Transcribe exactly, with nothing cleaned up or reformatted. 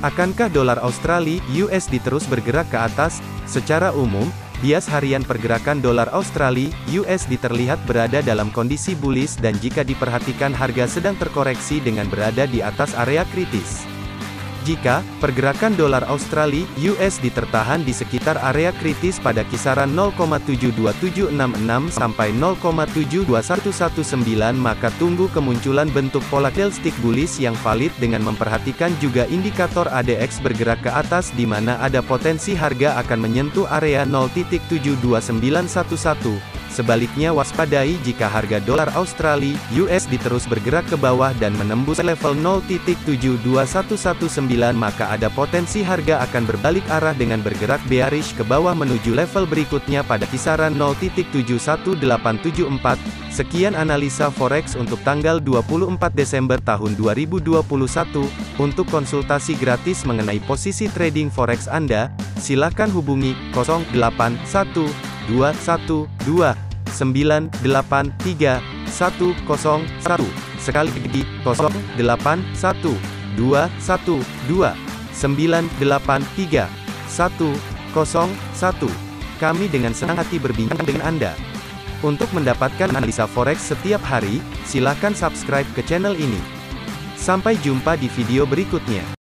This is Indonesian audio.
Akankah dolar Australia U S D terus bergerak ke atas? Secara umum, bias harian pergerakan dolar Australia U S D terlihat berada dalam kondisi bullish dan jika diperhatikan harga sedang terkoreksi dengan berada di atas area kritis. Jika pergerakan dolar Australia U S D tertahan di sekitar area kritis pada kisaran nol koma tujuh dua tujuh enam enam sampai nol koma tujuh dua satu satu sembilan, maka tunggu kemunculan bentuk pola candlestick bullish yang valid dengan memperhatikan juga indikator A D X bergerak ke atas di mana ada potensi harga akan menyentuh area nol titik tujuh dua sembilan satu satu. Sebaliknya waspadai jika harga dolar Australia U S D terus bergerak ke bawah dan menembus level nol titik tujuh dua satu satu sembilan, maka ada potensi harga akan berbalik arah dengan bergerak bearish ke bawah menuju level berikutnya pada kisaran nol titik tujuh satu delapan tujuh empat. Sekian analisa forex untuk tanggal dua puluh empat Desember tahun dua ribu dua puluh satu. Untuk konsultasi gratis mengenai posisi trading forex Anda, silakan hubungi nol delapan satu dua satu dua sembilan delapan tiga satu nol satu. Sekali lagi, nol delapan satu dua satu dua sembilan delapan tiga satu nol satu. Kami dengan senang hati berbincang dengan Anda. Untuk mendapatkan analisa forex setiap hari, silakan subscribe ke channel ini. Sampai jumpa di video berikutnya.